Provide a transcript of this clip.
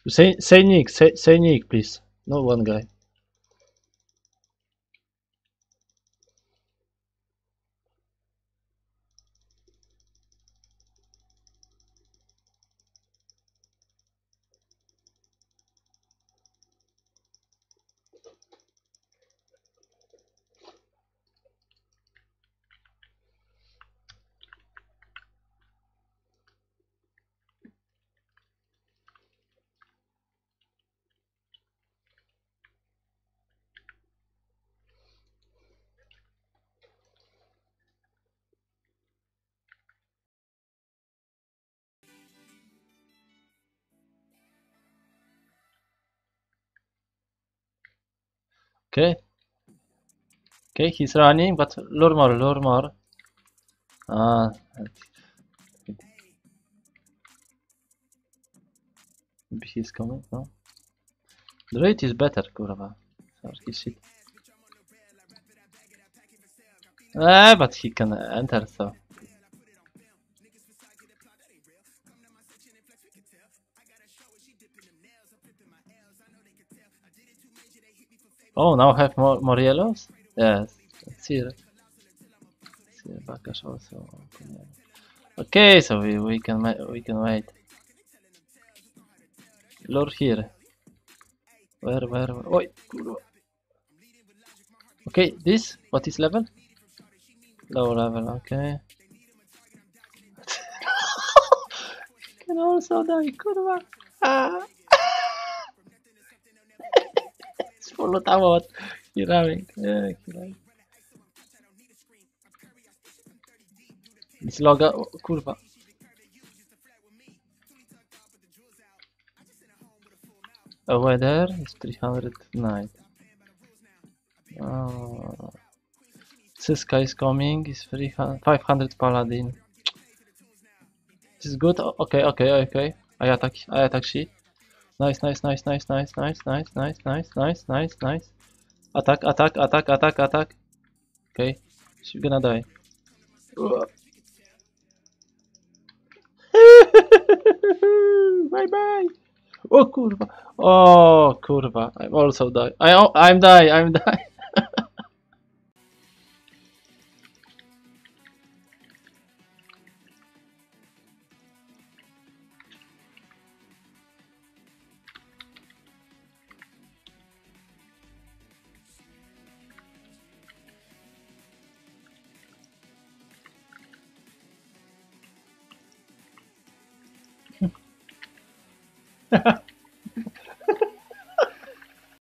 Say Nick. Say Nick, please. No one guy. Okay. Okay, he's running, but lure more, lure more. Ah, maybe he's coming, no? Druid is better, kurwa. Sorry, shit. But he can enter, so. Oh, now have more yellows? Yes. Sir. Sir Bakash also. Okay, so we can wait. Lure here. Where? Oi, kurwa. Okay, this? What is level? Low level, okay. Can also die, kurwa. Ah. Spolutawot. Kiramik. Kiramik. Nic loga, o, kurwa. Weather is 309. Oh. Siska is coming, is 500 paladin. This is good. Okay. I attack she. Nice. Attack. Okay. She's gonna die. Bye. Oh kurwa. Oh kurwa. I'm also die. I'm die.